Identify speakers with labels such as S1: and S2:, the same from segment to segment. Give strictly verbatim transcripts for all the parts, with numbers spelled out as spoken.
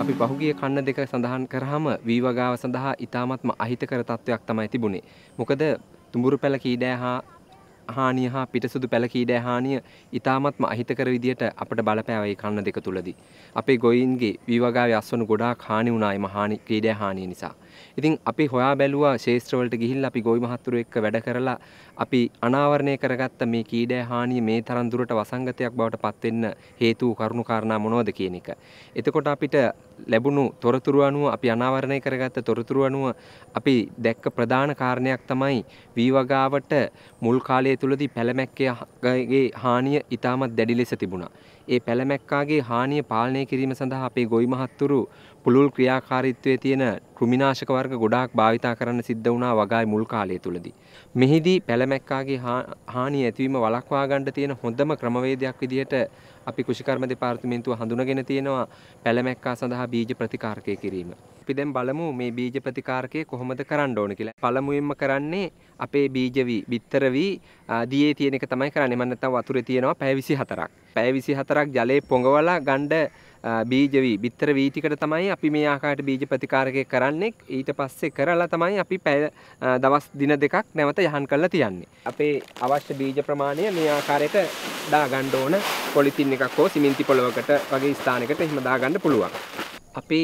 S1: අපි පහුගිය කන්න දෙක සඳහන් කරාම වී වගාව සඳහා ඉතාමත්ම අහිතකර තත්වයක් තමයි තිබුණේ. මොකද තුඹුරු පැල කීඩෑ හා හානිය හා පිටසුදු පැල කීඩෑ හානිය ඉතාමත්ම අහිතකර විදියට අපට බලපෑවා මේ කන්න දෙක තුලදී. අපේ ගොයින්ගේ වී වගාවේ අස්වනු ගොඩාක් හානි වුණා එම හානි කීඩෑ හානිය නිසා. ඉතින් අපි හොයා බැලුවා ශේෂ්ත්‍ර වලට ගිහිල්ලා අපි ගොවි මහත්තුරු එක්ක වැඩ කරලා අපි අනාවරණය කරගත්ත මේ කීඩෑ හානිය මේ තරම් දුරට වසංගතයක් බවට පත් වෙන්න හේතු කරුණු කාරණා මොනවද කියන එක. එතකොට අපිට ලැබුණු තොරතුරු අනුව අපි අනාවරණය කරගත්ත තොරතුරු අනුව අපි දැක්ක ප්‍රධාන කාරණයක් තමයි වී වගාවට මුල් කාලය තුලදී පැලමැක්කේ හානිය ඉතාමත් දැඩි ලෙස තිබුණා. ඒ පැලමැක්කාගේ හානිය පාලනය කිරීම සඳහා අපේ ගොවි මහත්තුරු පුළුල් ක්‍රියාකාරීත්වයේ තියෙන කෘමිනාශක වර්ග ගොඩාක් භාවිතා කරන්න සිද්ධ වුණා වගාවේ මුල් කාලය තුලදී. මෙහිදී පැලමැක්කාගේ හානිය ඇතිවීම වළක්වා ගන්න තියෙන හොඳම ක්‍රමවේදයක් විදිහට අපි කෘෂිකර්ම දෙපාර්තමේන්තුව හඳුනගෙන තියෙනවා පැලමැක්කා සඳහා බීජ ප්‍රතිකාරකය කිරීම. අපි දැන් බලමු මේ බීජ ප්‍රතිකාරකය කොහොමද කරන්න ඕන කියලා. පළමුවෙන්ම කරන්නේ අපේ බීජ වී, බිත්තර වී දියේ තියෙන එක තමයි කරන්නේ. මම නැත්තම් වතුරේ තියෙනවා පැය විසිහතරක්. පැය විසිහතරක් ජලයේ පොඟවලා ගන්න බීජ වී, බිත්තර වී ටිකට තමයි අපි මේ ආකාරයට බීජ ප්‍රතිකාරකය කරන්නේ. ඊට පස්සේ කරලා තමයි අපි පැය දවස් දින දෙකක් නැවත යහන් කරලා තියන්නේ. අපේ අවශ්‍ය බීජ ප්‍රමාණය මේ ආකාරයට දා ගන්න ඕන. පොලිතින් එකක් හෝ සිමෙන්ති පොළවකට වගේ ස්ථානයකට එහෙම දා ගන්න පුළුවන්. අපි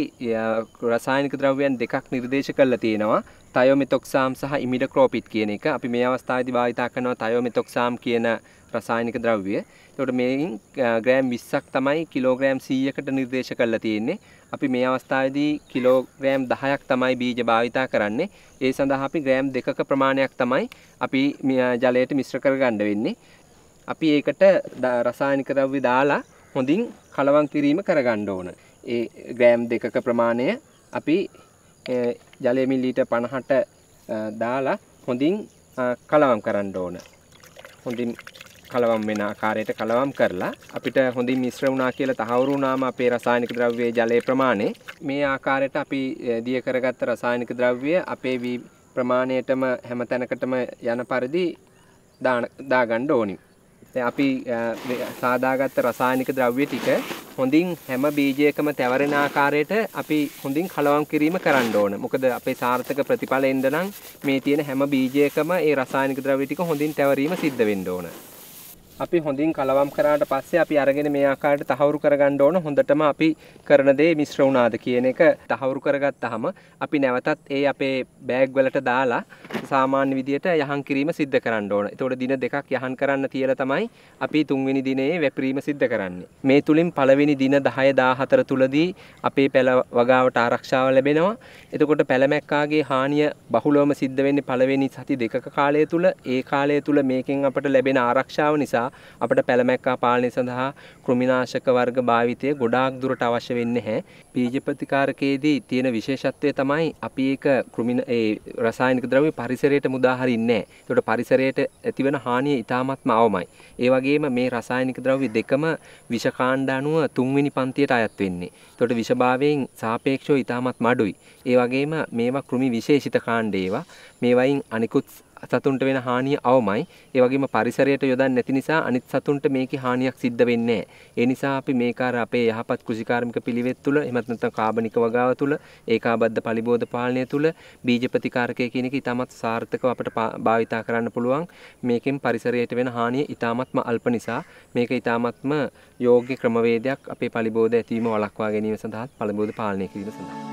S1: රසායනික ද්‍රව්‍යයන් දෙකක් නිර්දේශ කරලා තියෙනවා. තයෝමෙතොක්සාම් සහ ඉමිඩක්‍රෝපිඩ් කියන එක. අපි මේ අවස්ථාවේදී භාවිතා කරනවා තයෝමෙතොක්සාම් කියන රසායනික ද්‍රව්‍ය. ඒකට මේකින් ග්‍රෑම් විස්සක් තමයි කිලෝග්‍රෑම් සීයකට නිර්දේශ කරලා තියෙන්නේ. අපි මේ අවස්ථාවේදී කිලෝග්‍රෑම් දහයක් තමයි බීජ භාවිතා කරන්නේ. ඒ සඳහා අපි ග්‍රෑම් දෙකක ප්‍රමාණයක් තමයි අපි ජලයට මිශ්‍ර කරගන්න වෙන්නේ. අපි ඒකට රසායනික ද්‍රව්‍ය දාලා හොඳින් කලවම් කිරීම කරගන්න ඕන. ඒ ග්‍රෑම් දෙකක ප්‍රමාණය අපි ජලය මිලිලීටර් පනහට දාලා හොඳින් කලවම් කරන්න ඕන. හොඳින් කලවම් වෙන ආකාරයට කලවම් කරලා අපිට හොඳින් මිශ්‍ර වුණා කියලා තහවුරු වුණාම අපේ රසායනික ද්‍රව්‍යයේ ජලයේ ප්‍රමාණය මේ ආකාරයට අපි දිය කරගත්ත රසායනික ද්‍රව්‍ය අපේ වී ප්‍රමාණයටම හැම තැනකටම යන පරිදි දා ගන්න ඕනි. දැන් අපි සාදාගත්ත රසායනික ද්‍රව්‍ය ටික හොඳින් හැම බීජයකම තැවරෙන ආකාරයට අපි හොඳින් කලවම් කිරීම කරන්න ඕන. මොකද අපේ සාර්ථක ප්‍රතිඵල එන්න නම් මේ තියෙන හැම බීජයකම ඒ රසායනික ද්‍රව්‍ය ටික හොඳින් තැවරීම සිද්ධ වෙන්න ඕන. අපි හොඳින් කලවම් කරාට පස්සේ අපි අරගෙන මේ ආකාරයට තහවුරු කරගන්න ඕන. හොඳටම අපි කරන දේ මිශ්‍ර වුණාද කියන එක තහවුරු කරගත්තාම අපි නැවතත් ඒ අපේ බෑග් වලට දාලා සාමාන්‍ය විදියට යහන් කිරීම සිද්ධ කරන්න ඕන. ඒතකොට දින දෙකක් යහන් කරන්න තියලා තමයි අපි තුන්වෙනි දිනේ වැපිරීම සිද්ධ කරන්නේ. මේ තුලින් පළවෙනි දින දහය දාහතර තුලදී අපේ පැල වගාවට ආරක්ෂාව ලැබෙනවා. එතකොට පැලමැක්කාගේ හානිය බහුලවම සිද්ධ වෙන්නේ පළවෙනි සති දෙකක කාලය තුල. ඒ කාලය තුල මේකෙන් අපට ලැබෙන ආරක්ෂාව නිසා අපට පැලමැක්කා පාලනය සඳහා කෘමිනාශක වර්ග භාවිතය ගොඩාක් දුරට අවශ්‍ය වෙන්නේ නැහැ. බීජ ප්‍රතිකාරකයේදී තියෙන විශේෂත්වය තමයි අපි ඒක කෘමි ඒ රසායනික ද්‍රව්‍ය පරිසරයට මුදා හරින්නේ නැහැ. ඒකට පරිසරයට ඇතිවන හානිය ඉතාමත්ම අවමයි. ඒ වගේම මේ රසායනික ද්‍රව්‍ය දෙකම විෂ කාණ්ඩ අණුව තුන්වෙනි පන්තියට අයත් වෙන්නේ. ඒකට විෂභාවයෙන් සාපේක්ෂව ඉතාමත්ම අඩුයි. ඒ වගේම මේවා කෘමි විශේෂිත කාණ්ඩ ඒවා. මේවයින් අනිකුත් සතුන්ට වෙන හානිය අවමයි. ඒ වගේම පරිසරයට යොදන්නේ නැති නිසා අනිත් සතුන්ට මේකේ හානියක් සිද්ධ වෙන්නේ නැහැ. ඒ නිසා අපි මේක අර අපේ යහපත් කෘෂිකාර්මික පිළිවෙත් තුළ එහෙමත් නැත්නම් කාබනික වගාව තුළ ඒකාබද්ධ පලිබෝධ පාලනය තුළ බීජ ප්‍රතිකාරකය කියන එක ඉතාමත් සාර්ථකව අපිට භාවිතා කරන්න පුළුවන්. මේකෙන් පරිසරයට වෙන හානිය ඉතාමත්ම අල්ප නිසා මේක ඉතාමත්ම යෝග්‍ය ක්‍රමවේදයක් අපේ පලිබෝධ ඇතිවීම වළක්වා ගැනීම සඳහා පලිබෝධ පාලනය කිරීම සඳහා.